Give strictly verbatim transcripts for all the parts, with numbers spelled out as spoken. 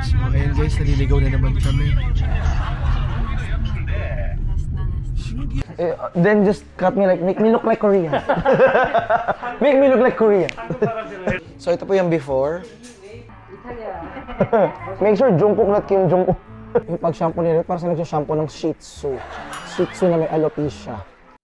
So ayun guys, naliligaw na naman kami. Uh, then just cut me like, make me look like Korean. Make me look like Korean. So ito po yung before. Make sure Jungkook not Kim Jungkook. Yung pag-shampoo nila, para sa nagsha-shampoo ng Shih Tzu. Shih Tzu na may alopecia.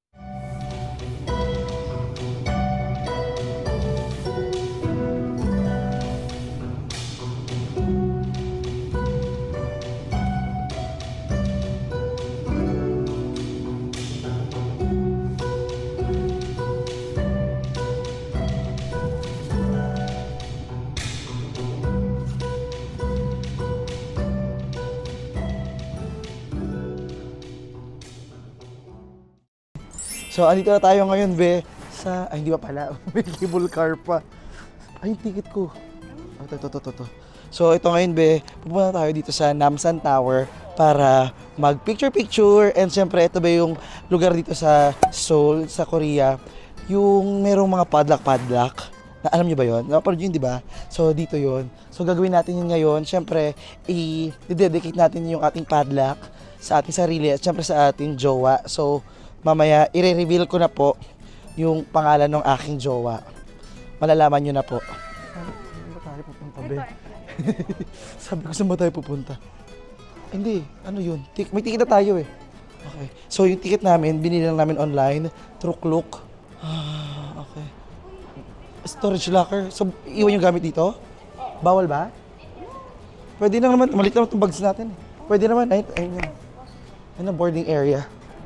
So, andito na tayo ngayon, be, sa... Ay, hindi pa pala. May cable car pa. Ay, yung ticket ko. Oh, to, to, to, to, to. So, ito ngayon, be, pupunta tayo dito sa Namsan Tower para mag-picture-picture. And syempre, ito ba yung lugar dito sa Seoul, sa Korea, yung merong mga padlock-padlock. Na, alam nyo ba yun? Napanood yun, di ba? So, dito yun. So, gagawin natin yun ngayon. Syempre, i-dedicate natin yung ating padlock sa ating sarili at syempre sa ating jowa. So, mamaya, i-reveal ko na po yung pangalan ng aking jowa. Malalaman nyo na po. Saan ba tayo pupunta, be? Sabi ko, saan ba tayo pupunta? Hindi, ano yun? Tik may ticket na tayo eh. Okay. So, yung ticket namin, binili lang namin online through Klook. Ah, okay. Storage locker. So, iwan yung gamit dito? Bawal ba? Pwede na naman. Malit naman itong bags natin. Pwede naman. Ayun, ayun yan. Ayun ang boarding area.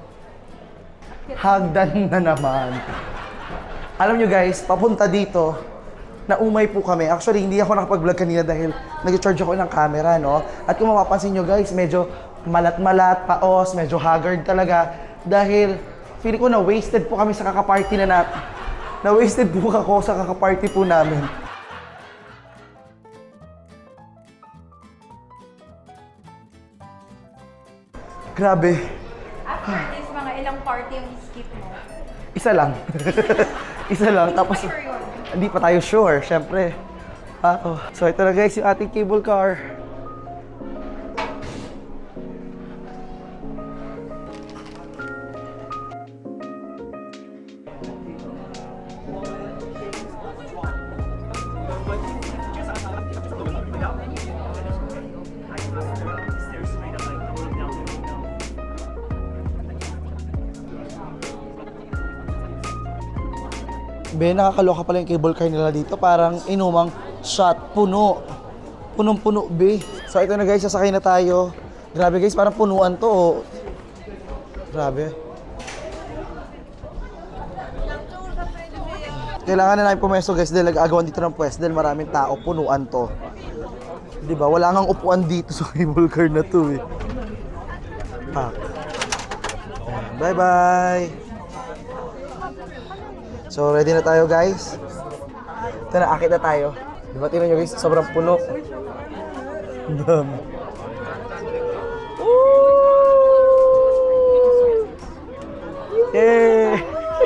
Hagdan na naman. Alam nyo guys, papunta dito, naumay po kami. Actually, hindi ako nakapag-vlog kanina dahil nag-charge ako ng camera, no? At kung mapapansin nyo guys, medyo malat-malat, paos, medyo haggard talaga. Dahil, feeling ko na wasted po kami sa kakaparty na natin. Na-wasted po ako sa kakaparty po namin. Grabe. After this, mga ilang party yung skip mo? Isa lang. Isa lang. Hindi Tapos, pa sure yun. Hindi pa tayo sure, syempre. Ah, oh. So ito na guys, yung ating cable car. Be, nakakaloka pala yung cable car nila dito. Parang inumang shot, puno. Punong-puno, be. So ito na guys, sasakay na tayo. Grabe guys, parang punuan to. Oh. Grabe. Kailangan na namin pumesto guys dahil nag-agawan dito ng pwesto dahil maraming tao, punuan to. Diba? Wala ngang upuan dito sa cable car na to eh. Pak. Bye-bye! So, ready na tayo guys. Ito na, akit na tayo. Diba, tingnan nyo guys, sobrang puno. Dami. Yay!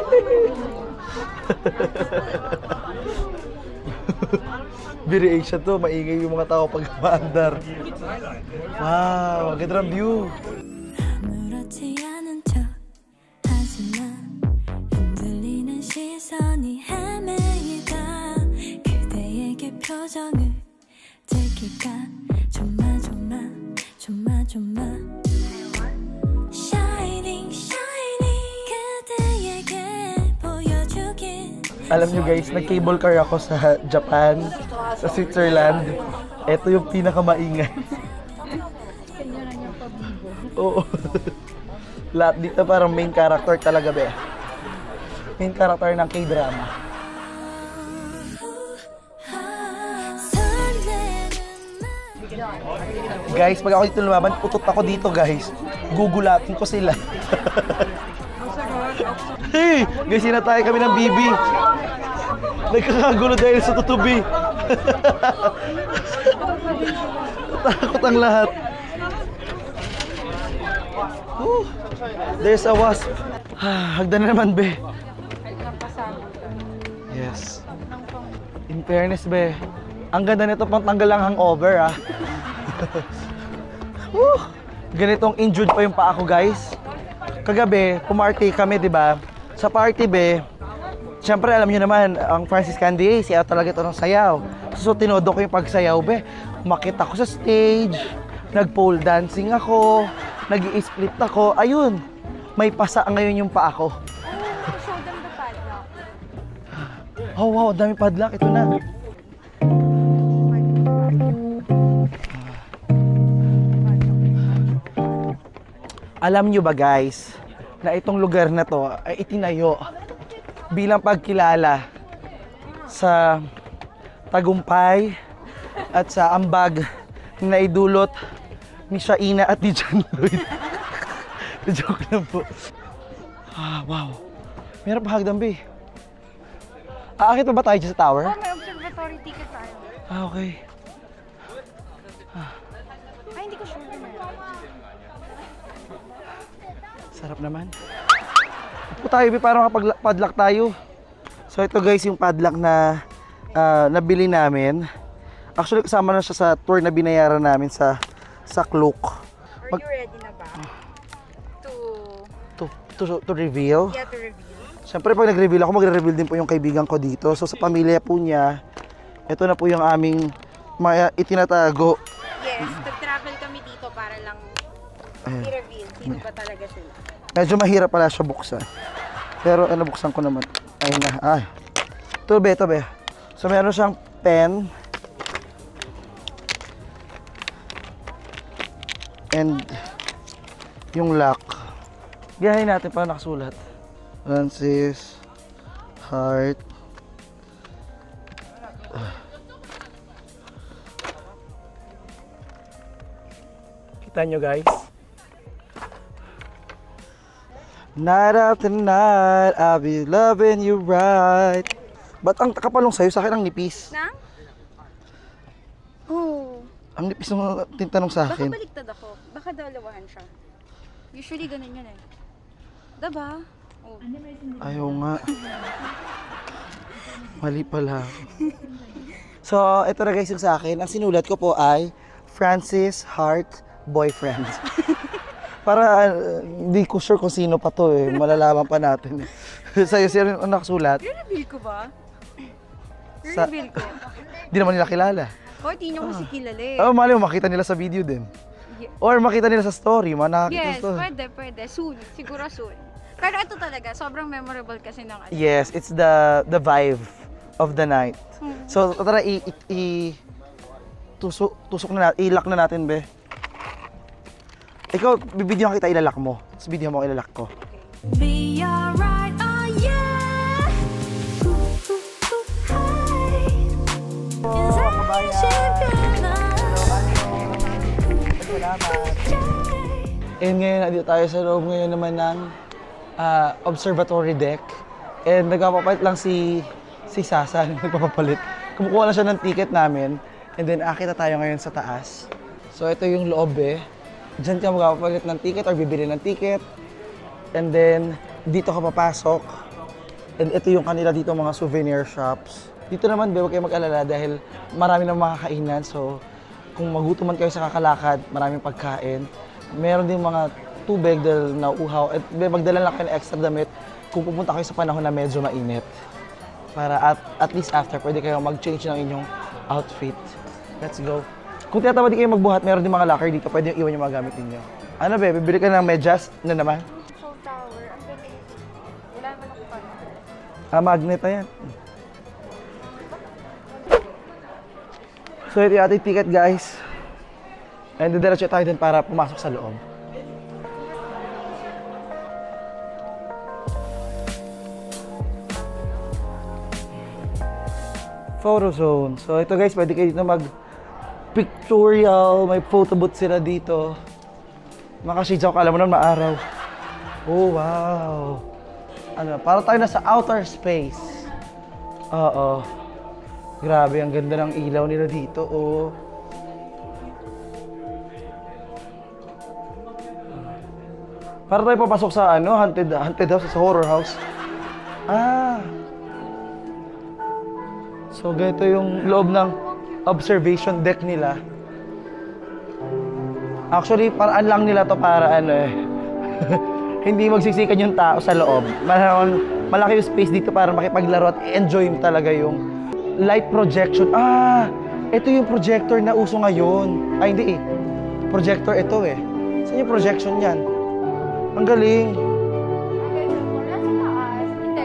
Very Asia to, maingay yung mga tao pag maandar. Wow, ganda ng view. Alam nyo guys, nag-cable car ako sa Japan, sa Switzerland. Ito yung pinakamaingay. Oo. Lahat dito parang main character talaga, be. Main character ng K-drama. Guys, pag ako dito lumaban, utot ako dito guys. Gugulatin ko sila. Hey! Guys, sinatay kami ng B B. Nagkakagulo dahil sa tutubi. Takot ang lahat. Whew. There's a wasp. Hagdan na naman, be. Yes. In fairness, be. Ang ganda nito pang tanggal ang hangover, ah. Woo! Ganitong injured pa yung paa ko, guys. Kagabi, pumarty kami, di ba? Sa party, be, siyempre, alam niyo naman, ang Francis Candy, siya talaga ito ng sayaw. So, tinodo ko yung pagsayaw, be. Umakit ako sa stage, nag-pole dancing ako, nag-i-split ako. Ayun, may pasa ngayon yung paa ko. Oh, show them the padlock. Oh, wow, dami padlock. Ito na. Alam nyo ba, guys, na itong lugar na to ay itinayo bilang pagkilala sa tagumpay at sa ambag na idulot ni Shaina at ni John Lloyd. Joke lang po. Ah, wow. Meron pa hagdambi. Aakit pa ba tayo dyan sa tower? Oh, may observatory ticket tayo. Ah, okay. Ay, hindi ko sure na. Sarap naman. Ito tayo, para makapag-padlock tayo. So ito guys, yung padlock na uh, nabili namin. Actually, kasama na siya sa tour na binayaran namin sa sa Klook. Are you ready na ba? To... To, to, to reveal. Yeah, to reveal. Siyempre, pag nag-reveal ako, magre-reveal din po yung kaibigan ko dito. So sa pamilya po niya, ito na po yung aming mga itinatago. Yes, nag-travel kami dito para lang i-reveal sino ba talaga sila. Medyo mahirap pala siya buksan. Pero ano, buksan ko naman. Ayun na. Ay. Ito be, ito be. So meron siyang pen. And yung lock. Gayahin natin para nakasulat. Francis Heart. Kita nyo, guys. Night after night, I'll be loving you right. Ba't ang kapalong sa'yo? Sa akin ang nipis. Na? Oh. Ang nipis ng tintanong sa Baka akin. baliktad ako. Baka dalawahan siya. Usually ganun yun eh. Diba? Oh. Ayaw nga. Mali pala. So, ito na guys yung sa akin. Ang sinulat ko po ay Francis Heart Boyfriend. Para uh, hindi ko sure kung sino pa to eh. Malalaman pa natin eh. Sa'yo, sino yung nakasulat? I-reveal ko ba? Sa- I-reveal ko. Hindi naman nila kilala. Oh, di nyo kasi kilala eh. Oh, mali mo, makita nila sa video din. Ye- Or makita nila sa story, mga nakakita Yes, sa story. pwede, pwede. Soon. Siguro soon. Pero ito talaga, sobrang memorable kasi ng ano. Yes, it's the the vibe of the night. Hmm. So, tara, i, i, i tusok, tusok na natin, ilak na natin, be. Ikaw, bibidyohan kita, ilalak mo. Tapos video mo, ilalak ko. Be alright, oh yeah. Ooh, ooh, ooh, hey. Cause I should And ngayon, nandito tayo sa loob ngayon naman ng ah, observatory deck. And nagpapapalit lang si si Sasa, nagpapapalit. Kumukuha na siya ng ticket namin. And then, akita tayo ngayon sa taas. So, ito yung loob eh. Diyan ka magpapalit ng ticket or bibili ng ticket. And then, dito ka papasok. And ito yung kanila dito, mga souvenir shops. Dito naman, be, huwag kayo mag-alala dahil marami na makakainan. So, kung magutuman kayo sa kakalakad, maraming pagkain. Meron din mga tubig dahil nauuhaw. At be, magdala lang kayo ng extra damit kung pupunta kayo sa panahon na medyo mainit. Para at, at least after, pwede kayo mag-change ng inyong outfit. Let's go. Kung tinatamad kayo magbuhat, meron din mga locker dito. Pwede yung iwan yung mga gamit ninyo. Ano be, bibili ka ng medyas na naman? Seoul Tower, ang galing. Wala naman ako pa. Ah, magnet na yan. So, ito yung ating ticket, guys. And didiretso tayo din para pumasok sa loob. Photo zone. So, ito guys, pwede kayo dito mag-pictorial. May photo booth sila dito. Maka-shades ako, alam mo nun, maaraw. Oh, wow. Ano, para tayo nasa outer space. Oo. Grabe, ang ganda ng ilaw nila dito, oh. Para tayo papasok sa ano, haunted, haunted house, sa horror house. Ah. So, ganito yung loob ng observation deck nila. Actually, paraan lang nila to para ano eh. Hindi magsiksikan yung tao sa loob. Malaki, malaki yung space dito para makipaglaro at enjoy talaga yung light projection. Ah! Ito yung projector na uso ngayon. Ay, hindi eh. Projector ito eh. Saan yung projection yan? Ang galing. Hindi,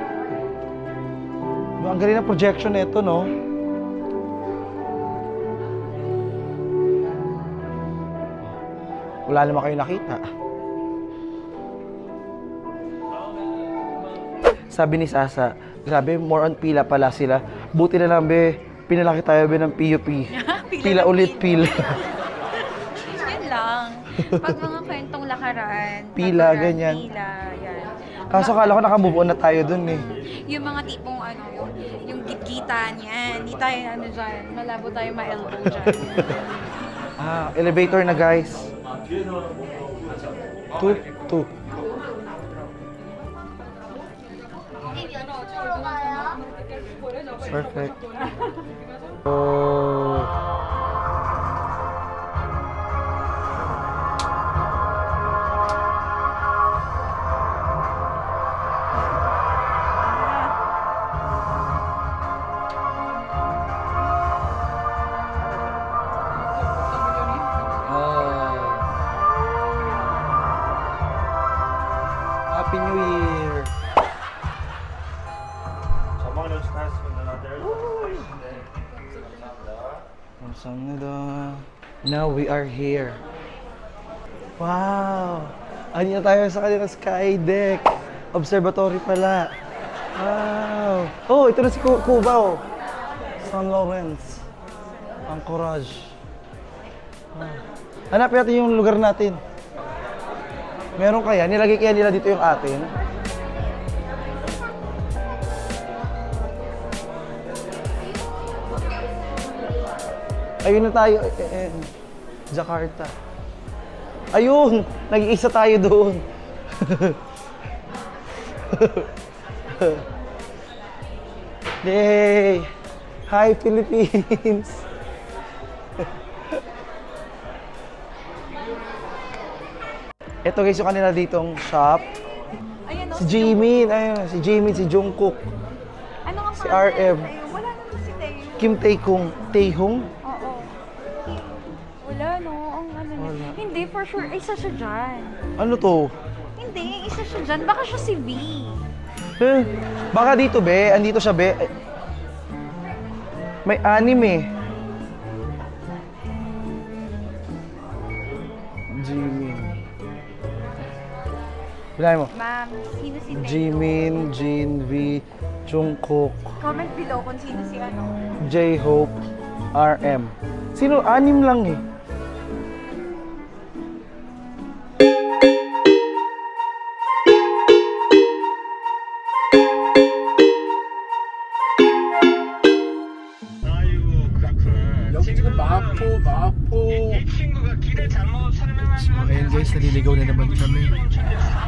meron. Ang galing na projection nito, no? Wala naman kayo nakita. Sabi ni Sasa, grabe, more on pila pala sila. Buti na lang, be, pinalaki tayo, be, ng P U P. Pila Pila ng ulit, pila. Yan lang. Pag mga kwentong lakaran, Pila, lakaran, ganyan. Pila, yan. Kaso kala ko nakamove on na tayo dun eh. Yung mga tipong ano, yung, yung gitgitan, yan. Hindi tayo ano dyan, malabo tayo ma-elbow dyan. Ah, elevator na, guys. Two, two. Perfect. Oh. Happy New Year! 감사합니다. Now we are here. Wow! Ano na tayo sa kanilang sky deck? Observatory pala. Wow! Oh, ito na si Cu- Cubao. San Lawrence. Anchorage. Ah. Hanapin natin yung lugar natin. Meron kaya? Nilagay kaya nila dito yung atin? Ayun na tayo. Eh, eh, Jakarta. Ayun! Nag-iisa tayo doon. Yay! Hi, Philippines! Ito guys, yung kanila ditong shop. Ayan, Si Jimin, ayun, si Jimin, si Jungkook, Ano nga si R M. Tayo? Wala naman si Tayo. Kim Tae-kung, Tae-hung. Oo. Wala, no? Ang ano niya. Wala. Hindi, for sure, isa siya dyan. Ano to? Hindi, isa siya dyan. Baka siya si V. Eh, baka dito, be. Andito siya, be. Eh, may anime. Jimin. Bilangin mo. Ma'am, sino si Tayo? Jimin, Jin, V, Jungkook, Comment below kung sino si ano. J-Hope, R M. Sino? Anim lang eh. 여기 지금 마포, 마포. 이 친구가 길을 잘못 설명하면 Ayun guys, naliligaw na naman kami. Last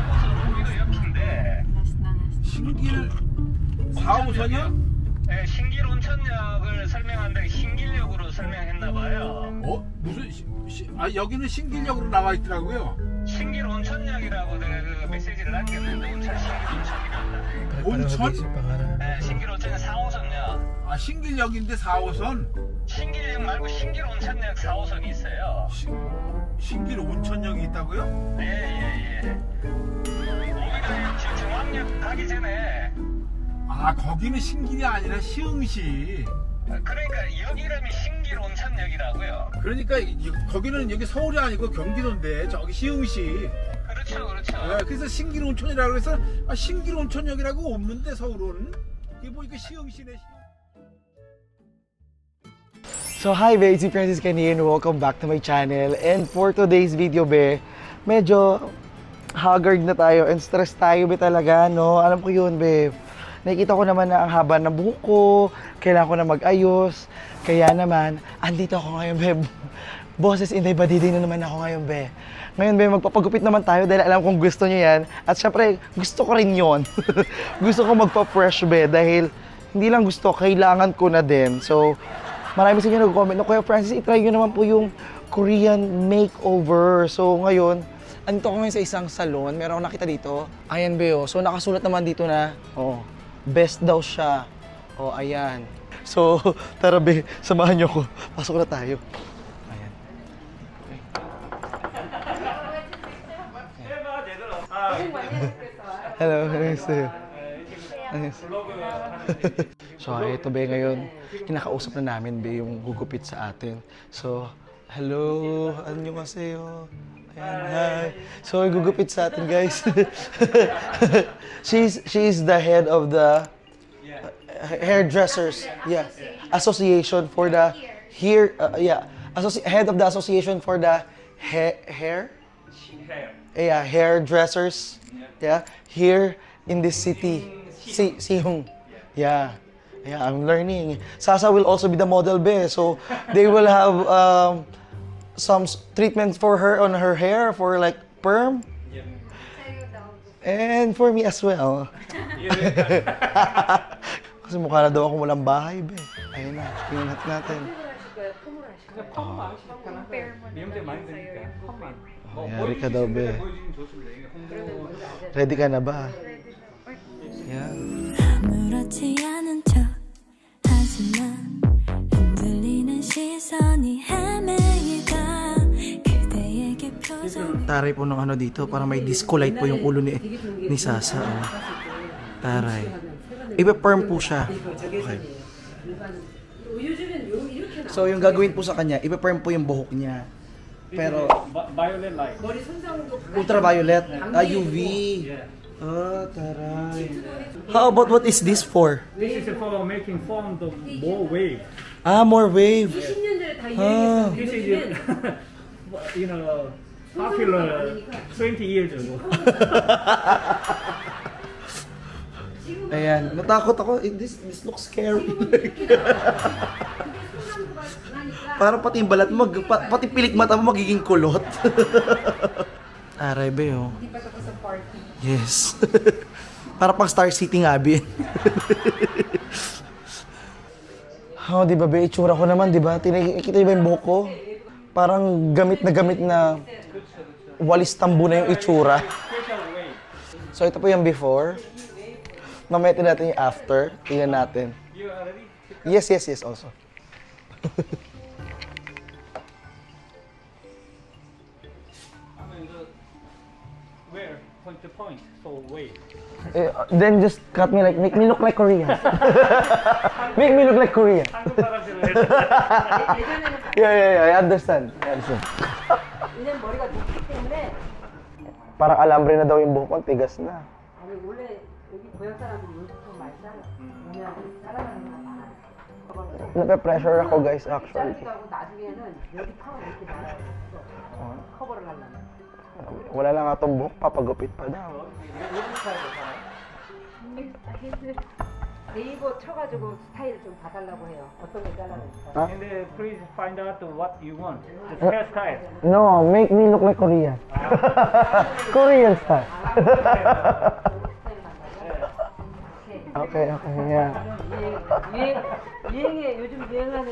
na, last. 신길 사 호선이야? 네, 신길 온천역을 설명한다고 신길역으로 설명했나 봐요. 어? 무슨 시, 시, 아 여기는 신길역으로 나와 있더라고요. 신길 온천역이라고 내가 그 메시지를 남겼는데 온천 신길 온천이란다. 온천? 네, 신길 온천역 사 호선요. 아 신길역인데 사 호선? 신길역 말고 신길 온천역 사 호선이 있어요. 신, 신길 온천역이 있다고요? 네, 예, 예. 오기도 지금 정왕역 가기 전에. 아, 거기는 신길이 아니라 시흥시. 그러니까 역 이름이 신길 온천역이라고요. 그러니까 이, 거기는 여기 서울이 아니고 경기도인데 저기 시흥시. 그렇죠, 그렇죠. 네, 그래서 신길 온천이라고 해서 아, 신길 온천역이라고 없는데 서울은 이게 보니까 시흥시네. So hi be, it's si Francis Canien. Welcome back to my channel. And for today's video be, medyo haggard na tayo and stress tayo be talaga, no? Alam ko yun be. Nakikita ko naman na ang haba ng buhok ko, kailangan ko na mag-ayos. Kaya naman, andito ako ngayon be. Boses Inday Badiday na naman ako ngayon be. Ngayon be, magpapagupit naman tayo dahil alam kong gusto nyo yan. At syempre, gusto ko rin yun. Gusto ko magpa-fresh be dahil hindi lang gusto, kailangan ko na din. So, marami sa inyo nag-comment, no, Kuya Francis, itry nyo naman po yung Korean makeover. So ngayon, andito ko ngayon sa isang salon. Meron akong nakita dito. Ayan, Beo. So nakasulat naman dito na, oh, best daw siya. Oh, ayan. So, tara, Be, samahan niyo ko. Pasok na tayo. Ayan. Hello, nice to you. Nice. So, ito, Be, ngayon, kinakausap na namin, Be, yung gugupit sa atin. So, hello, annyeonghaseyo. Ayan, hi. So, gugupit sa atin, guys. she's she's the head of the uh, hairdressers, yeah, association for the hair, uh, yeah, associ head of the association for the ha hair, hair, yeah, hairdressers, yeah, here in this city, Si Sihung, yeah. Yeah, I'm learning. Sasa will also be the model, Be. So they will have um, some treatments for her on her hair for like perm. Yeah. And for me as well. Kasi mukha na daw akong walang bahay, Be. Ayun na, tingnan natin. Oh. Oh, yari ka daw, Be. Ready ka na ba? Yeah. 아무렇지 않은 척 하지만 흔들리는 시선이 헤매이다 그대에게 표정 Taray po ng ano dito, para may disco light po yung ulo ni, ni Sasa. Oh. Taray. Ipa-perm po siya. Okay. So yung gagawin po sa kanya, ipa-perm po yung buhok niya. Pero violet light. ultraviolet, ah, U V. Ah, taray. How about what is this for? This is for making form of more wave. Ah, more wave. Ah. This is, you know, popular twenty years ago. Ayan, natakot ako. Eh, This, this looks scary. Parang pati yung balat mo, mag- pa- pati pilik mata mo magiging kulot. Aray, Be, oh. Hindi pa tapos sa party. Yes. Para pang Star City nga, Be. Oh, di ba, Be? Itsura ko naman, di ba? Tinakita ba yung buhok ko? Parang gamit na gamit na walis tambo na yung itsura. So, ito po yung before. Mamaya ito natin yung after. Tingnan natin. Yes, yes, yes, also. Where? Point to point. So wave. Eh, then just cut me like, make me look like Korean. Make me look like Korean. Yeah, yeah, yeah, I understand. I understand. Parang alambre na daw yung buhok ko, tigas na. Nape-pressure ako, guys, actually. Wala lang nga itong buhok, papagupit pa daw. 네이버 쳐가지고 스타일 좀 봐달라고 해요. 어떤 거 잘라줄까? Huh? And uh, please find out what you want. The hairstyle. No, make me look like Korean. Korean style. Okay, okay, yeah. 유행, 유행에 요즘 유행하는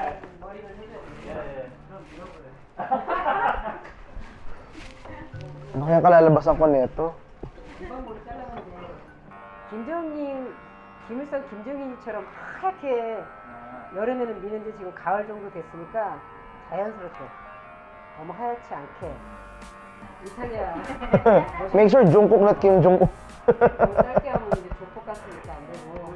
Ano kaya kalalabasan ko nito? 김정인, 김일성 김정인처럼 하얗게 여름에는 미는데 지금 가을 정도 됐으니까 자연스럽게 너무 하얗지 않게 이탈리아 Make sure Jungkook not Kim Jong-un. 너무 짧게 하면 이제 조폭 같으니까 안 되고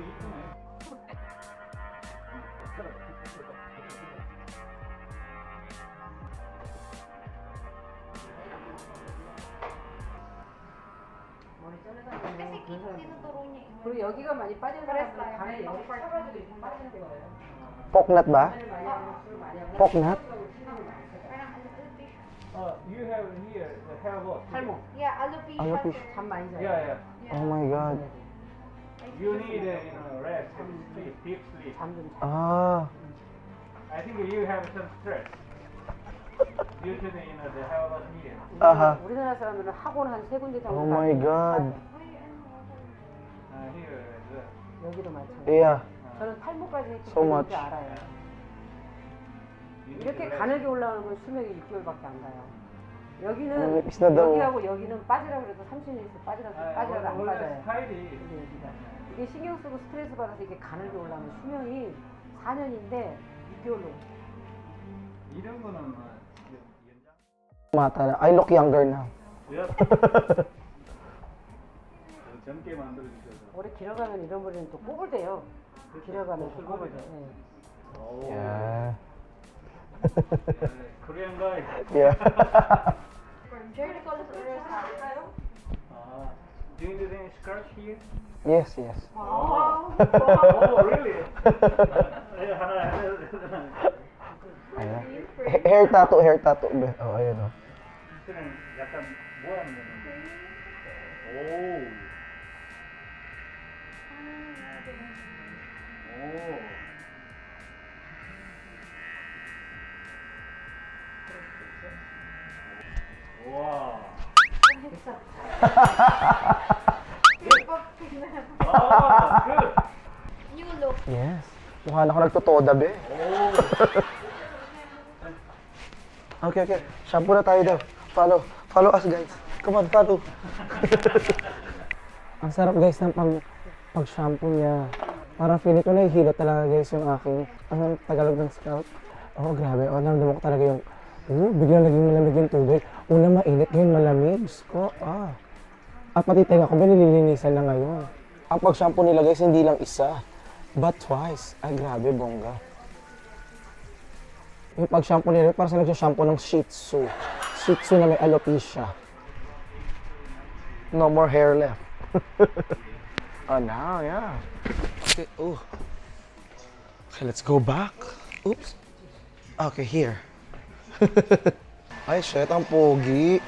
그리고 여기가 많이 빠지는 사람들은 밤에 여기 쳐가지고 이렇게 빠지는 거예요. Poknat ba? Poknat? Uh, you have here the hair wash. 탈모. Alopecia. 잠 많이 자요. Yeah, yeah. Oh my God. You need uh, you know, rest, sleep, deep sleep. 잠 좀. Ah. I think you have some stress due to the, you know, the hair wash here. Aha. 우리나라 사람들은 학원 한 세 군데 정도 Oh my God. Uh, here, uh, 여기도 많죠. Yeah. 저는 탈모까지 했기 So 때문에 much. 이제 알아요. 이렇게 가늘게 올라오면 수명이 육 개월밖에 안 가요. 여기는 음, 비슷하다고. 여기하고 여기는 빠지라 그래도 삼십 년 있어 빠지라 빠지라도 안 빠져요. 스타일이 근데 여기가 이게 신경 쓰고 스트레스 받아서 이게 가늘게 올라오면 수명이 사 년인데 육 개월로. 이런 거는 뭐 연장. Mata na. I look younger now. 젊게 만들어 주셔서. 오래 길어가면 이런 머리는 또 꼬불대요. 길어가면 또 꼬불대. 네. Yeah. Korean guy. Yeah. 아, do you do any scratch here? Yes, yes. Oh, really? 하나 하나. Ayan. Ha- Hair tattoo, hair tattoo. be. Oh, ayun oh. 그는 약간 뭐 하는 거는? 오. 오. 와. 아, good. New look. Yes. Mukha na ako nagtotoda, be. Okay, okay. Shampoo na tayo daw. Follow. Follow us, guys. Come on, follow. Ang sarap, guys, ng pag, pag-shampoo niya. Parang feeling ko nahihila talaga, guys, yung aking, anong Tagalog ng scalp. Oh, grabe. Oh, naramdaman ko talaga yung, oh, biglang naging malamig yung tubig. Una mainit, ngayon malamig. Diyos ko, ah. At pati tenga ko, ba nililinisan na ngayon. Ang pag-shampoo nila, guys, hindi lang isa, but twice. Ay, grabe, bongga. Yung pag-shampoo nila, parang sa nagsha-shampoo ng Shih Tzu. Shih Tzu na may alopecia. No more hair left. Oh, now, yeah. Okay, oh. Okay, let's go back. Oops. Okay, here. Ay, shit, ang pogi.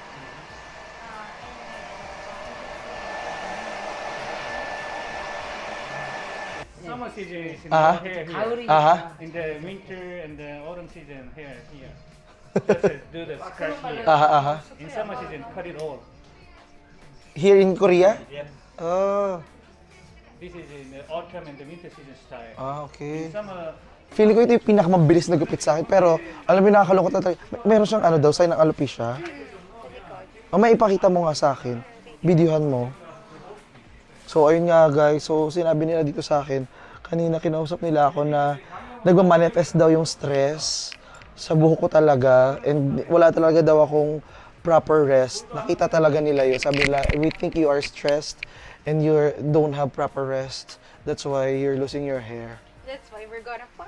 Summer season is in Uh-huh. the hair here. 가을이 Uh-huh. In the winter and the autumn season, hair here. Just uh, do the scratch here. Aha, aha. In summer season, cut it all. Here in Korea? Yes. Oh. This is in the autumn and the winter season style. Ah, okay. Summer, Feeling ko ito yung pinakamabilis na gupit sa akin. Pero, alam mo, nakakalungkot na tayo. May- Meron siyang ano daw, sign ng alopecia. O, may ipakita mo nga sa akin. Videohan mo. So, ayun nga guys. So, sinabi nila dito sa akin, kanina kinausap nila ako na nagmamanifest daw yung stress sa buhok ko talaga. And wala talaga daw akong proper rest. Nakita talaga nila yun. Sabi nila, we think you are stressed and you don't have proper rest. That's why you're losing your hair. That's why we're gonna fight.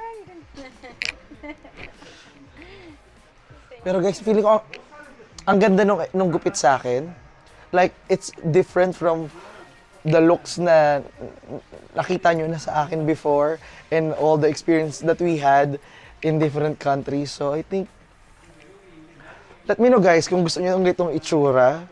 Pero guys, feeling ko ang, ang ganda nung, nung gupit sa akin. Like, it's different from the looks na nakita nyo na sa akin before and all the experience that we had in different countries. So, I think, let me know guys kung gusto nyo ng ganitong itsura.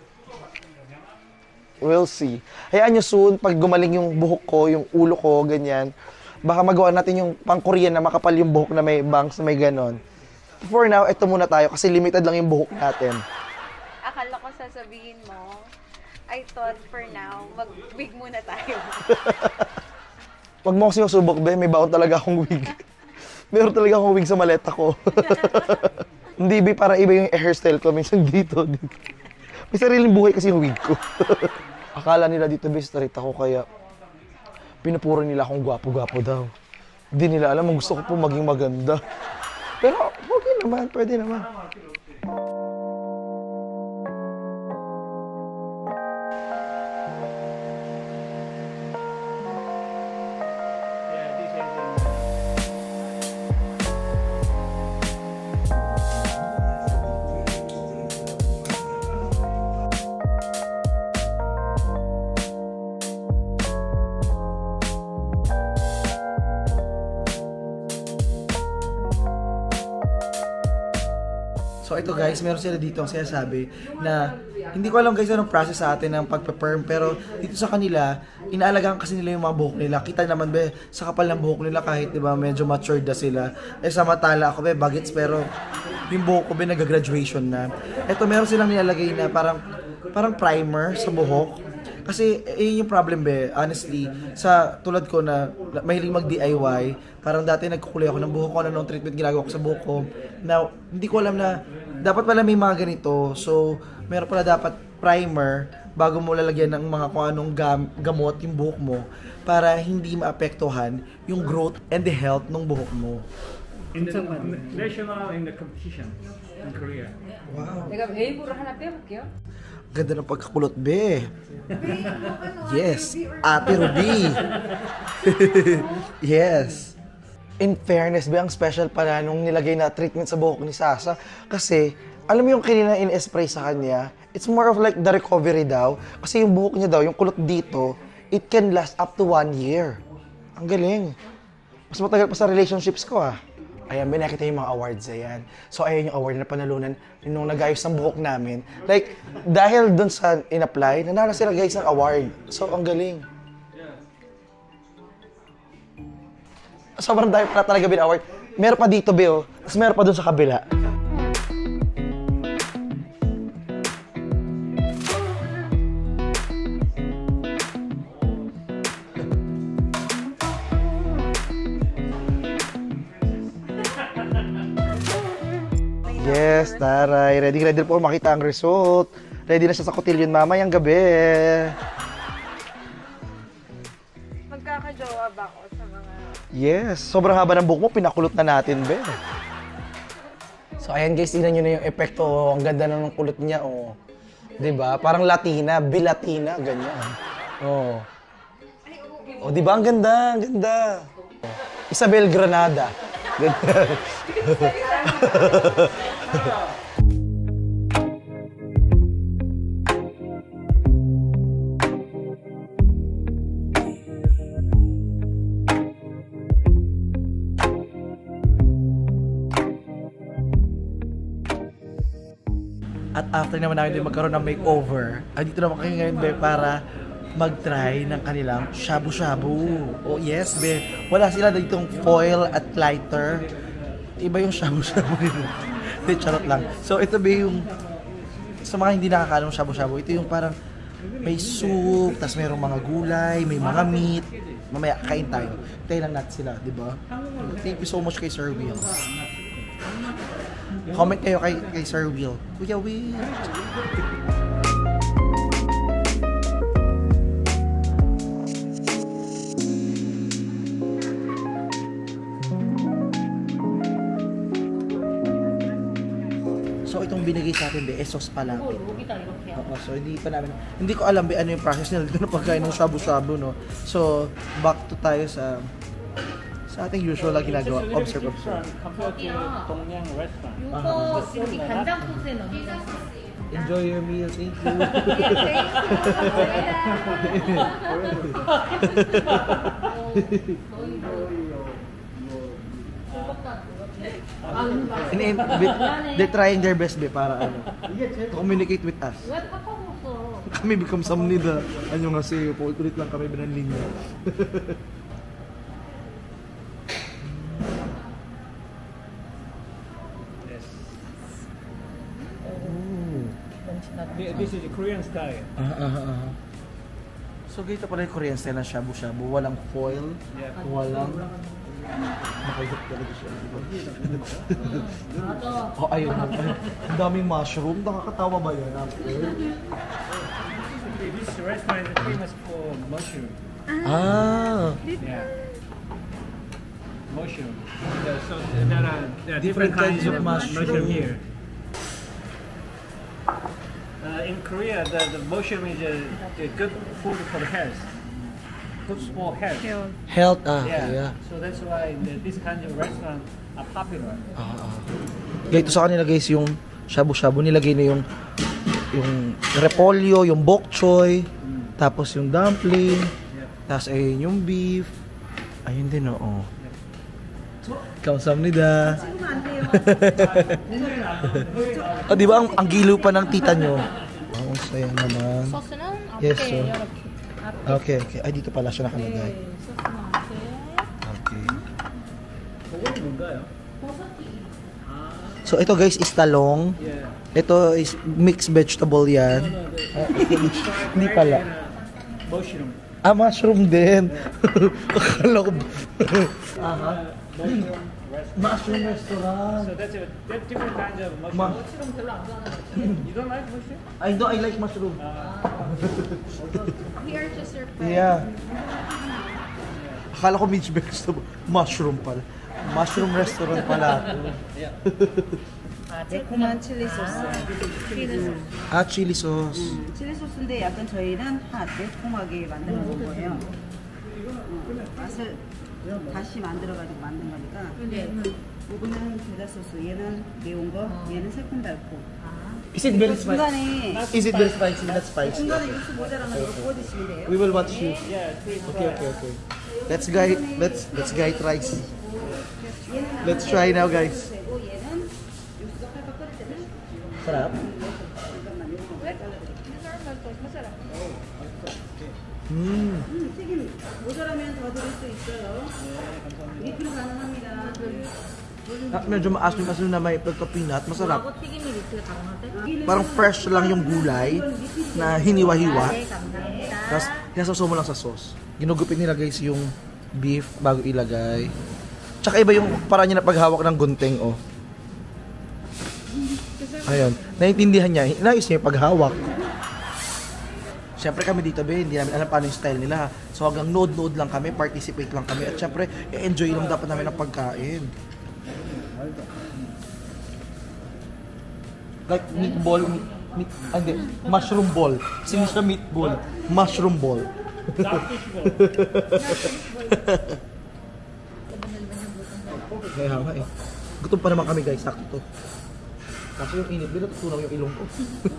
We'll see. Hayaan nyo soon, pag gumaling yung buhok ko, yung ulo ko, ganyan, baka magawa natin yung pang-Korean na makapal yung buhok na may bangs na may ganon. For now, ito muna tayo kasi limited lang yung buhok natin. Akala ko sasabihin mo, I thought for now, mag-wig muna tayo. Wag mo kasi susubok, be. May baon talaga akong wig. Meron talaga akong wig sa maleta ko. Hindi, be, para iba yung hairstyle ko. Minsan dito, dito. May sariling buhay kasi yung wig ko. Akala nila dito, be, straight ako, kaya pinupuro nila akong gwapo-gwapo daw. Hindi nila alam, ang gusto ko po maging maganda. Pero, okay naman, pwede naman. yeah, this is in So ito guys, meron sila dito ang sinasabi na hindi ko alam guys anong process sa atin ng pagpe-perm, pero dito sa kanila, inaalagaan kasi nila yung mga buhok nila. Kita naman be, sa kapal ng buhok nila kahit 'di ba medyo matured na sila. Eh samantala ako be, bagets, pero yung buhok ko be nag-graduation na. Ito meron silang nilalagay na parang parang primer sa buhok. Kasi eh, yun yung problem be, honestly, sa tulad ko na na- mahilig mag-D I Y, parang dati nagkukulay ako ng buhok ko, ano nung treatment ginagawa ko sa buhok ko. Now, hindi ko alam na dapat pala may mga ganito. So, meron pala dapat primer bago mo lalagyan ng mga kung anong gam- gamot yung buhok mo para hindi maapektuhan yung growth and the health ng buhok mo. In the national in the competition in Korea. Wow. 내가 웨이브를 하나 빼볼게요. Ganda ng pagkakulot, be. Yes. Ate Ruby. Yes. In fairness, be, ang special pala nung nilagay na treatment sa buhok ni Sasa. Kasi, alam mo yung kanina in-spray sa kanya, it's more of like the recovery daw. Kasi yung buhok niya daw, yung kulot dito, it can last up to one year. Ang galing. Mas matagal pa sa relationships ko, ah. Ayan, may nakita yung mga awards, ayan. So, ayan yung award na panalunan nung nag-ayos ng buhok namin. Like, dahil dun sa in-apply, nanalo sila guys ng award. So, ang galing. Sobrang dahil pala talaga bin-award. Meron pa dito, Beo. Tapos meron pa dun sa kabila. Yes, taray. Ready, ready po makita ang result. Ready na siya sa cotillion mamayang gabi. Magkakajowa ba ako sa mga... Yes, sobrang haba ng buhok mo, pinakulot na natin, be. So ayan guys, tingnan nyo na yung epekto. Ang ganda na ng kulot niya, oh. Diba? Parang Latina, bilatina, ganyan. Oh. Oh, diba? Ang ganda, ang ganda. Isabel Granada. Ganda. At after naman namin din magkaroon ng makeover, andito naman kayo ngayon, be, para mag-try ng kanilang shabu-shabu. Oh yes, be. Wala sila ditong foil at lighter. Iba yung shabu-shabu nila. Hindi, charot lang. So ito be yung, sa mga hindi nakakaano ng shabu-shabu, ito yung parang may soup, tas mayroong mga gulay, may mga meat. Mamaya kain tayo. Tayo lang natin sila, di ba? Thank you so much kay Sir Will. Comment kayo kay, kay Sir Will. Kuya Will. So itong binigay sa atin, be, esos pala. Oo, so hindi pa namin, hindi ko alam, be, ano yung process nila dito na pagkain ng shabu-shabu, no? So, back to tayo sa sa ating usual na ginagawa. Observe, observe. Compared to Dongyang restaurant. 이거 이렇게 간장 소스에 넣는 거. Enjoy your meal. Thank you. And, and, be- they're trying their best, be, para ano, to communicate with us. 왜 팍팍 먹어? Kami become samnida. Ano nga sa'yo, paulit-ulit lang kami binanlin niya. This is a Korean style. Ah, ah, ah. So, ganito pala yung Korean style ng shabu-shabu. Walang foil, Yeah. walang... Nakagap talaga siya. Oh, ayun. ayun. Ang daming mushroom. Nakakatawa ba yan? This restaurant is famous for mushroom. Ah! Yeah. Mushroom. Yeah, so there are, there are Different different, kinds kinds of of mushroom. mushroom here. Uh, in Korea, the, the mushroom is a, a good food for the health. Good for health. Health, ah. Yeah. Yeah. So that's why the, this kind of restaurant are popular. Ah, ah. Ganito sa kanila guys, yung shabu-shabu, nilagay na yung yung repolyo, yung bok choy, tapos yung dumpling, tapos ayun yung beef. Ayun din, oo. Kamsamnida. Oh, di ba ang, ang gilo pa ng tita nyo? Oh, saya naman. 소스는 Yes, 앞에 sir. 이렇게. Okay, okay. Ay, dito pala siya nakalagay. 소스는 앞에. Okay. 그건 뭔가요? So, ito guys is talong. Yeah. Ito is mixed vegetable yan. Ah, hindi pala. Mushroom. Ah, mushroom din. Akala ko. Aha. Mushroom restaurant. So that's a that's different kinds of mushroom. Ma- 무시름 별로 안 좋아하는 You don't like mushroom? I know, I like mushroom. We are just your friends. Yeah. Akala ko Mitch vegetable. Mushroom pala. Mushroom restaurant pala. 아, 매콤한 칠리 소스. Ah, chili sauce. 칠리 소스인데 약간 저희는 한 매콤하게 만들어 놓은 거예요. 음, 맛을 다시 만들어가지고 만든 거니까. 이거는 겨자 소스, 얘는 매운 거, 얘는 새콤달콤. Is it very spicy? 중간에 Is it very spicy? Not spicy. 중간에 육수 모자라면 이거 구워 드시면 돼요. We will watch you. Okay, okay, okay. Let's guy, let's let's guy try. Let's try now, guys. 그리고 얘는 육수가 팔팔 끓을 때는 Sarap. 음. 음, 튀김 모자라면 더 드릴 수 있어요. 리필 가능합니다. Ah, medyo maasim-asim na may pagka-peanut. Masarap. 하고 튀김이 리트가 가능한데? Parang fresh lang yung gulay na hiniwa-hiwa. 네, 감사합니다. Tapos, kinasawsaw mo lang sa sauce. Ginugupit nila guys yung beef bago ilagay. Tsaka iba yung paraan niya na paghawak ng gunting, oh. Ayun. Naiintindihan niya. Inayos niya yung paghawak. Siyempre kami dito, be, hindi namin alam paano yung style nila. So hanggang node-node lang kami, participate lang kami. At siyempre, i-enjoy lang dapat namin ang pagkain. Like meatball, meat, meat, ah, hindi, mushroom ball. Kasi hindi siya meatball, mushroom ball. Kaya nga eh. Gutom pa naman kami guys, sakto to. Kasi yung init, bila tutunaw yung ilong ko.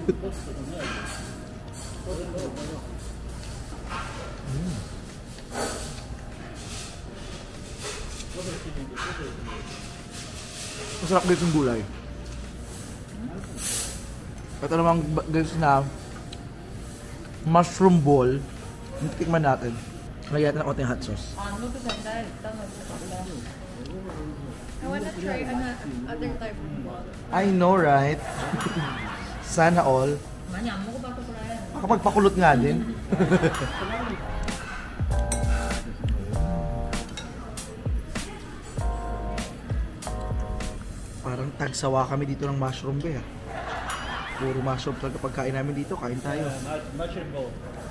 mm. Masarap guys yung gulay. Ito namang guys na mushroom ball. Tikman natin. Lagyan natin ng konting hot sauce. I wanna try another other type of ball. I know, right? Sana all. 많이 안 먹어봐서 그래. Makapagpakulot nga din. Parang tagsawa kami dito ng mushroom ba ya? Puro mushroom talaga pagkain namin dito. Kain tayo. Mushroom bowl.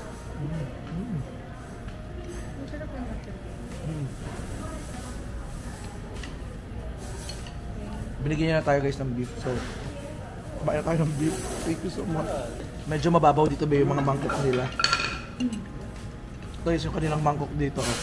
Binigyan niya na tayo guys ng beef. So, kumain na tayo ng beef. Thank you so much. Medyo mababaw dito ba yung mga mangkok nila. Ito guys yung kanilang mangkok dito. Oh.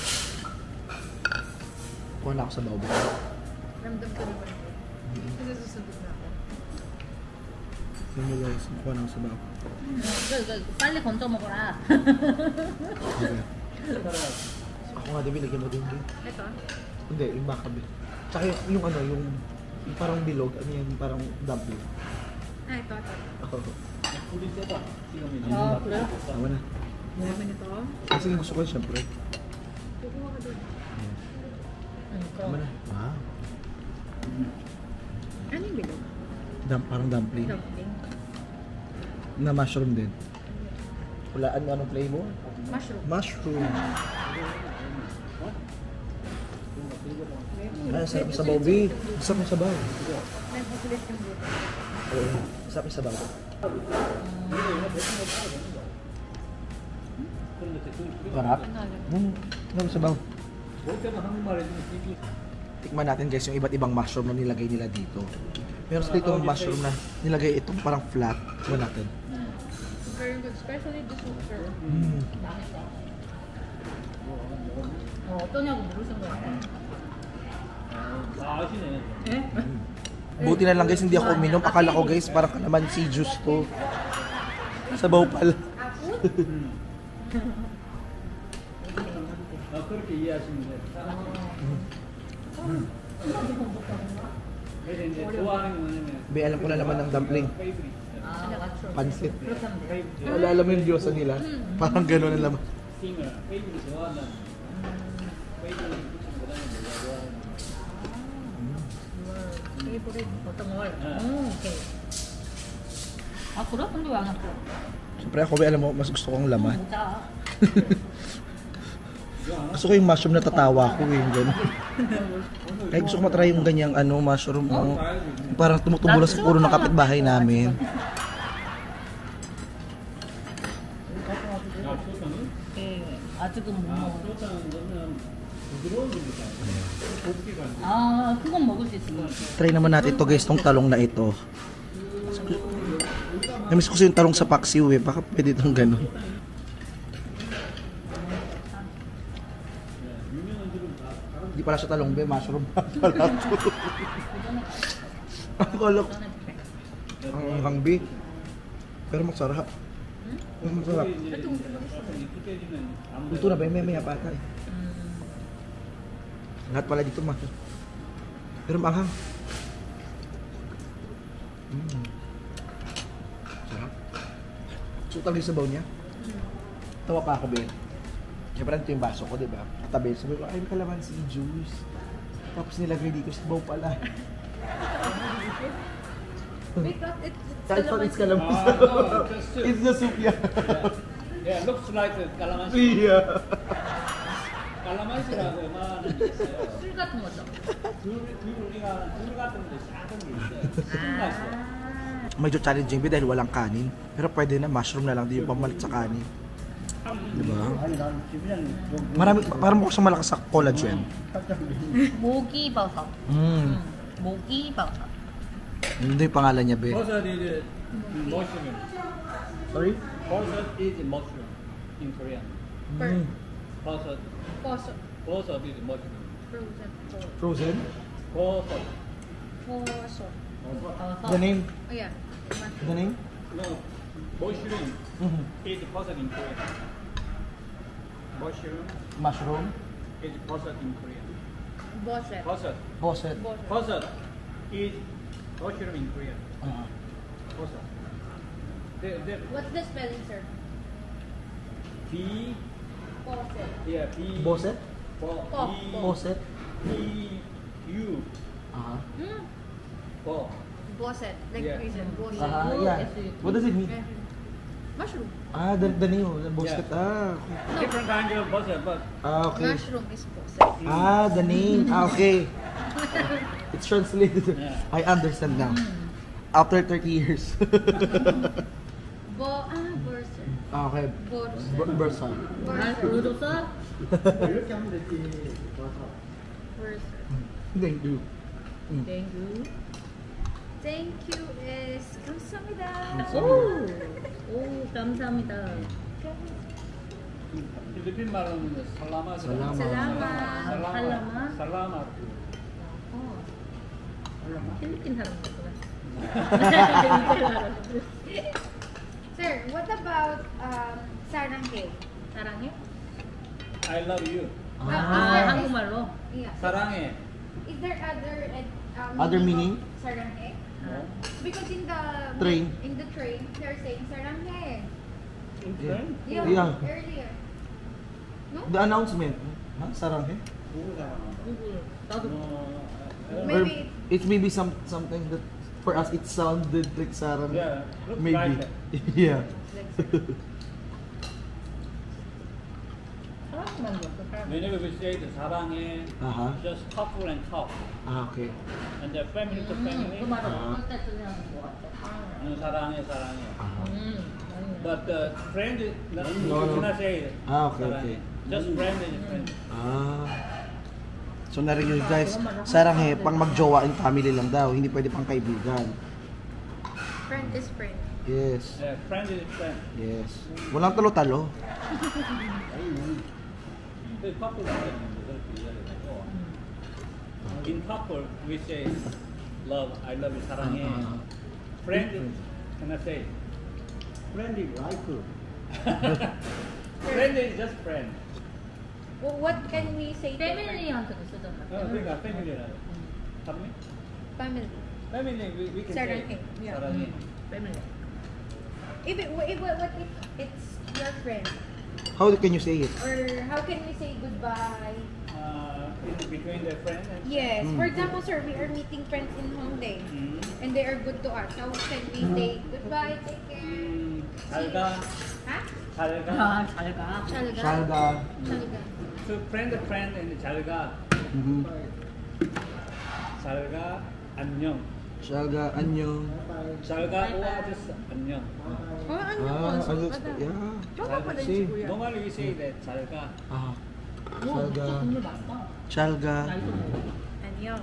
Kuha na ako sa baw. Ramdam ko naman. Kasi susundot na ako. Yun yung guys. Kuha na ako sa baw. 이거, 이거 빨리 건져 먹어라. Okay. Ako nga din, binigyan mo din din. Ito? Hindi, yung makabi. Tsaka yung, yung ano, yung, yung parang bilog, ano yan, parang dumpling. Ah, ito, ito. Oo. 아, 그래? Tama na. Naman ito. Kasi gusto ko yun, syempre. Kukuha ka doon. Tama na. Wow. Ano yung bilog? Dum parang dumpling. Dumpling. Na mushroom din. Hulaan mo anong flavor? Mushroom. Mushroom. Ay, sarap yung sabaw, B. Sarap yung sabaw. Nagpakulit yung buto. Oo, sarap yung sabaw. Sarap? Hmm, sarap yung sabaw. Tikman natin guys yung iba't ibang mushroom na nilagay nila dito. Meron sa dito mushroom na nilagay itong parang flat. Tikman natin. Very good. Especially the soup, sir. Mm. 어, 어떠냐고 물으신 거 같아. 아, 아시네. Buti na lang guys, hindi ako uminom. Akala ko guys, parang kalamansi juice to. Sabaw pala. 아, 그렇게 이해하시면 돼요. 그래서 이제 좋아하는 게 뭐냐면 Be, alam ko na naman ng dumpling. 페이브릿. 아, 맞죠. Pansit. 그렇게 하면 돼. Alala mo yung diyosa nila? Parang gano'n ang laman. 스팅을 페이브릿 좋아한다는 페이브릿 붙이는 거다는 내가 좋아하는 페이보릿 어떤 걸? 오, 오케이. 아, 그래? 근데 왜 안 할까? So, Siyempre ako, alam mo, mas gusto kong laman. Gusto ko yung mushroom na tatawa ko eh, yung gano'n. Kaya gusto ko matry yung ganyang ano, mushroom. Oh. Parang tumutubo lang sa puro ng kapitbahay namin. 아직은 못 먹어. 아, 그건 먹을 수 있을 것 같아. Try naman natin ito guys, tong talong na ito. Namiss ko kasi yung talong sa paksiw eh, baka pwede itong gano'n. Hindi pala sa talong be, mushroom pala ito. Ang kalok. Ang hangbi. Pero masarap. Masarap. Ito na ba, may maya pata eh. Lahat pala dito mas. Pero maanghang. Mm. Sarap. Sutang yung sabaw niya. Tawa pa ako, Ben. Siyempre, ito yung baso ko, di ba? Katabi, sabi ko, ay, kalamansi juice. Tapos nilagay dito, sabaw pala. Because it's, it's I thought it's calamansi. Ah, no, just soup. It's the soup, yeah. Yeah, looks like a calamansi. Yeah. calamansi라고 웬만한 게 있어요. 술 같은 거죠? 귤, 귤이가 귤 같은 데 작은 게 있어요. 수분가 있어요. Medyo challenging ba dahil walang kanin. Pero pwede na, mushroom na lang, di yung pamalit sa kanin. Diba? Marami, parang mukha siyang malakas sa collagen. 모기버섯. Mm. 모기버섯. Hindi yung pangalan niya, be. 버섯 is mushroom. Sorry? 버섯 is mushroom in Korean. Mm. 버섯. poso. 버섯 is mushroom. Frozen. Frozen? 버섯. Poso. The name? Oh yeah. The name? No, mushroom Mm-hmm. is 버섯 in Korean. Mushroom Mushroom? is 버섯 in Korean. Boset. 버섯. Boset. Boset. 버섯 is mushroom in Korean. Uh, 버섯. The, the What's the spelling, sir? B, Boset. yeah, B. Boset? Bo, Po. B, Boset? B, U, Uh-huh. Hmm? Bo. Boset. Like Yeah. reason. Boset. Ah, yeah. What does it mean? Mushroom. Ah, the, the name, the Boset. Yeah. Ah, okay. Different kind of butter, but Ah, okay. Mushroom is boset. Ah, the name. Ah, okay. It's translated. Yeah. I understand now. After thirty years. Bo, ah, Borser. Ah, okay. Borser. B- Bursa. 아, 그러줬어? Borser. Thank you. 땡큐. Thank you is 감사합니다. 오, 오, 감사합니다. 필리핀 말로는 살라마. 살라마. 살라마. 살라마? 살라마. 어, 필리핀 사람 같구나. Sir, what about um, saranghe? 사랑해? I love you. 아, Ah. 한국말로? Yeah. 사랑해. Is there other uh, Other meaning? of saranghe? Because in the Train. in the train they're saying saranghe. In Yeah. French? Yeah, Yeah. earlier. No? The announcement. Huh? Saranghe? 누구? 나도 No, Or Maybe it's maybe some something that for us it sounded like sarang. Yeah, looks Maybe. like Yeah. 사랑만 먹어, 사랑. whenever we say the 사랑해, Uh-huh. just couple and talk, Ah, okay. and the family to 음, family. 그 말을 어떨 때 쓰냐는 것 같아. 응, 사랑해, 사랑해. Ah. 음, But the friend, is- no, No, you no. cannot say Ah, okay, 사랑해. okay. Just friend is friend. Ah. So narinig guys, saranghe pang magjowa in family lang daw, hindi pwede pang kaibigan. friend is friend. Yes. Yeah, friend is friend. Yes. Walang talo-talo. 그 couple 있는데 그렇게 이야기를 하고. In couple, we say love, I love you, 사랑해. Ah, ah. Friend, cannot say. Friend is like. Friend is just friend. Well, what can we say to friend? 패밀리한테도 쓰잖아. 어, 그러니까 패밀리라고. family? Family. Family, we, we can 사랑해. say Yeah. 사랑해. 패밀리. If it, if what, what if it's your friend? How can you say it? Or how can we say goodbye? Uh, in between the friend and Yes. Mm. For example, sir, we are meeting friends in Hongdae. And they are good to us. How can we say goodbye, take care? 잘가, Ha? 잘가. 아, 잘 가. Chalga. Shalga. Chalga. So friend friend and 잘가, Mhm. 잘가, 안녕. Shalga, anyong. 잘가 or just 안녕. Oh, ano Ah, also? ano, Ada. yeah. Tama pala See? si Kuya. Normally we say that 잘가. Ah, 오, Shalga. 오늘 맞다. Shalga. 나이도 먹어. Anyong.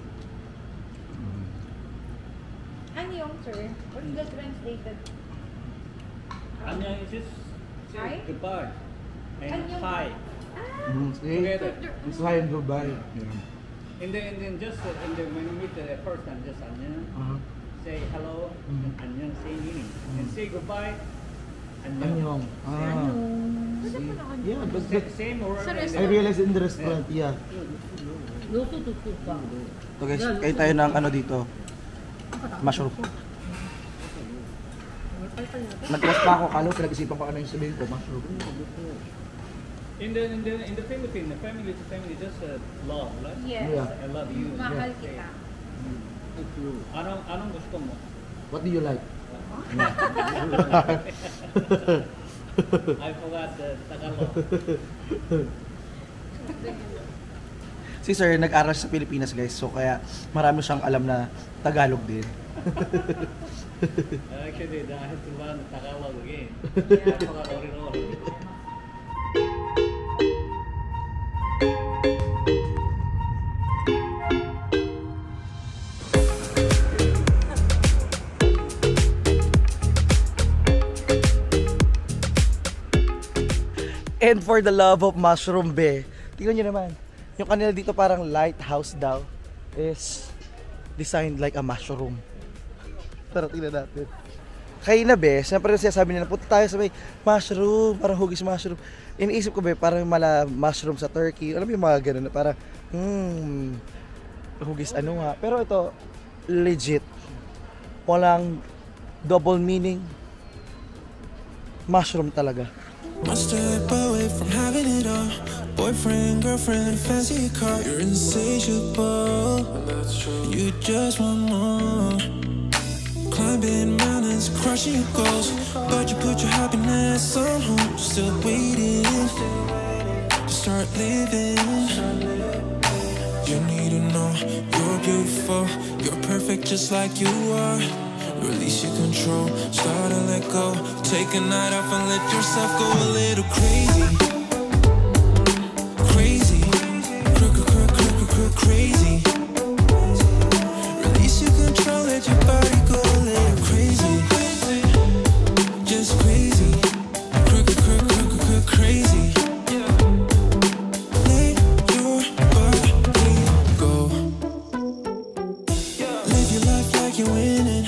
Anyong, sir. What's the translated? 안녕 is just say Hi? goodbye and 안녕. hi Ah! Mm, see? together. It's hi and goodbye. Yeah. And then and then just uh, and then when you meet the first time, just 안녕. Uh-huh. Say hello and 안녕, same meaning. And say goodbye. 안녕. Anyong. Ah. See? Yeah, but, but Sa- Same word. Sa and I then- realized in the restaurant, yeah. 요소도 또 봐. So guys, kayo tayo ng ano dito. Mushroom. Nag-post pa ako, kalo, pinag-isipan ko ano yung sabihin ko, mushroom. In the in the in the Philippines, the family to family just uh, love, right? Yes. Yeah. I love you. Mahal kita. Anong anong gusto mo? What do you like? I forgot the Tagalog. Si Sir, nag-aral sa Pilipinas guys, so kaya marami siyang alam na Tagalog din. Actually, I have to learn Tagalog again. I forgot original. And for the love of mushroom, be, tingnan nyo naman, yung kanila dito parang lighthouse daw is designed like a mushroom. Tara, tingnan natin. Kaya na, be, siyempre sinasabi nila, punta tayo sa may mushroom, parang hugis mushroom. Iniisip ko, be, parang mala mushroom sa Turkey. Alam mo yung mga ganun na parang, hmm, hugis ano nga. Pero ito, legit. Walang double meaning. Mushroom talaga. One step away from having it all. Boyfriend, girlfriend, fancy car. You're insatiable. You just want more. Climbing mountains, crushing your goals. But you put your happiness on hold. Still waiting to start living. You need to know you're beautiful. You're perfect just like you are. Release your control, start to let go. Take a night off and let yourself go a little crazy. Crazy, cr cr cr cr cr crazy. Release your control, let your body go a little crazy. Just crazy, cr cr cr cr cr crazy. Let your body go. Live your life like you're winning.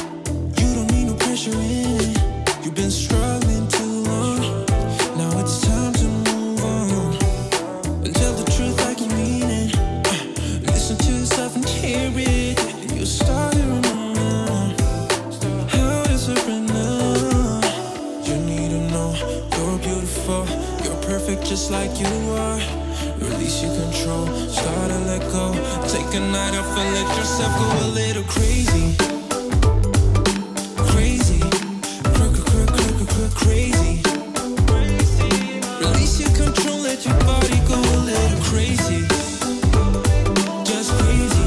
You've been struggling too long. Now it's time to move on. And tell the truth like you mean it. Listen to yourself and hear it. You'll start to remember how to surrender. You need to know you're beautiful. You're perfect just like you are. Release your control, start to let go. Take a night off and let yourself go a little crazy. Crazy, release your control, let your body go a little crazy. Just crazy,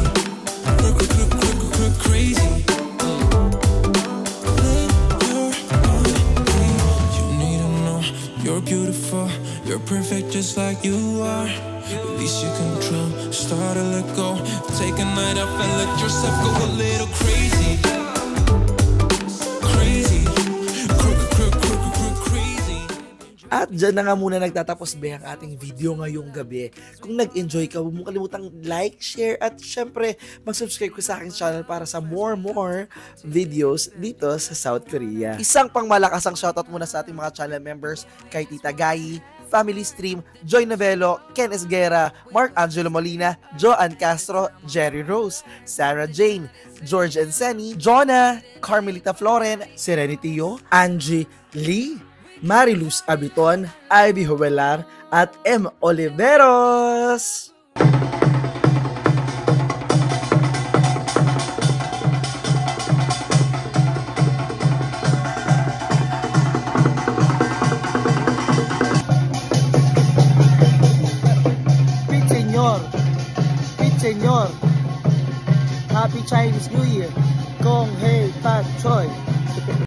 crazy. Let your body breathe. You need to know you're beautiful, you're perfect just like you are. Release your control, start to let go. Take a night off and let yourself go a little crazy. At dyan na nga muna nagtatapos be ang ating video ngayong gabi. Kung nag-enjoy ka, huwag mo kalimutang like, share, at syempre mag-subscribe ko sa aking channel para sa more more videos dito sa South Korea. Isang pang malakas ang shoutout muna sa ating mga channel members kay Tita Gai, Family Stream, Joy Novello, Ken Esguera, Mark Angelo Molina, Joanne Castro, Jerry Rose, Sarah Jane, George and Senny, Jonah, Carmelita Floren, Serenity Yo, Angie Lee, Mariluz Abiton, Ivy Jovelar, at M. Oliveros. Pete Senyor, Pete Senyor, Happy Chinese New Year, Kong Hei Pat Choi.